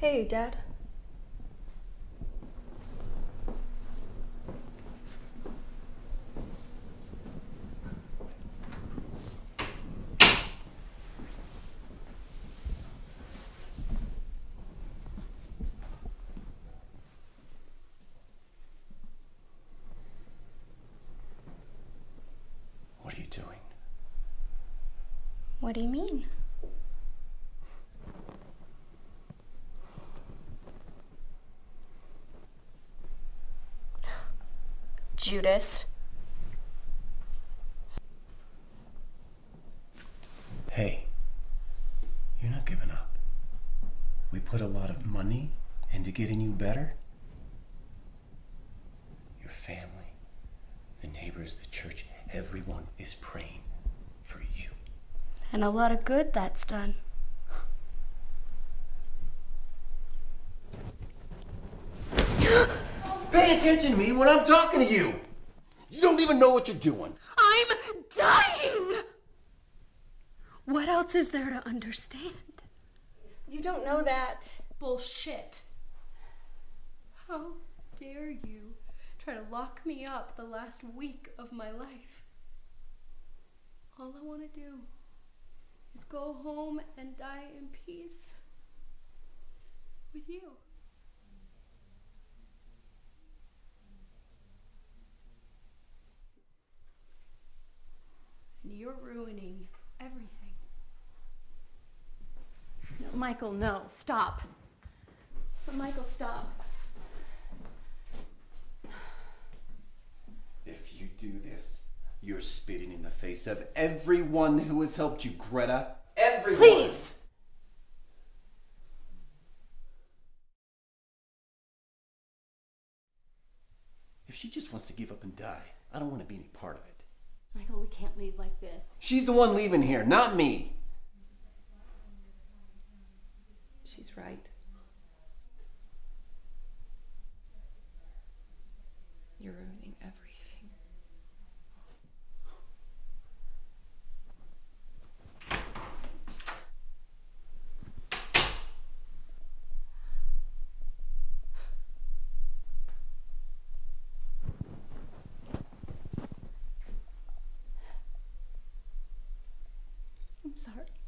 Hey, Dad. What are you doing? What do you mean? Judas. Hey, you're not giving up. We put a lot of money into getting you better. Your family, the neighbors, the church, everyone is praying for you. And a lot of good that's done. Pay attention to me when I'm talking to you. You don't even know what you're doing. I'm dying! What else is there to understand? You don't know that. Bullshit. How dare you try to lock me up the last week of my life? All I want to do is go home and die in peace with you. And you're ruining everything. No, Michael, no. Stop. Michael, stop. If you do this, you're spitting in the face of everyone who has helped you, Greta. Everyone! Please! If she just wants to give up and die, I don't want to be any part of it. Michael, we can't leave like this. She's the one leaving here, not me. She's right. You're ruining everything. I'm sorry.